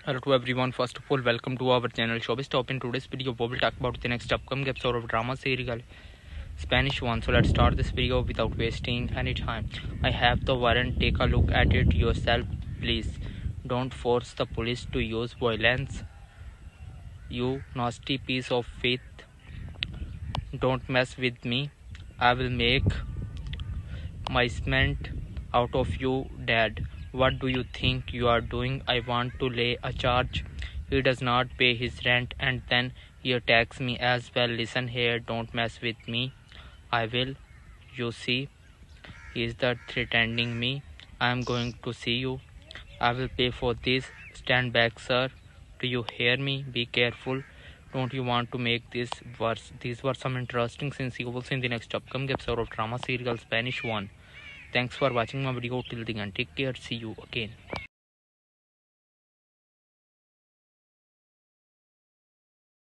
Hello to everyone. First of all, welcome to our channel Showbiz Top. In today's video, we will talk about the next upcoming episode of drama serial Spanish one. So let's start this video without wasting any time. I have the warrant. Take a look at it yourself, please. Don't force the police to use violence. You nasty piece of faith. Don't mess with me. I will make my cement out of you, Dad. What do you think you are doing? I want to lay a charge. He does not pay his rent and then he attacks me as well. Listen here, don't mess with me. I will. You see, he is the threatening me. I am going to see you. I will pay for this. Stand back, sir. Do you hear me? Be careful. Don't you want to make this worse? These were some interesting scenes you will see in the next upcoming episode of drama serial Spanish one. Thanks for watching my video till the end. Take care. See you again.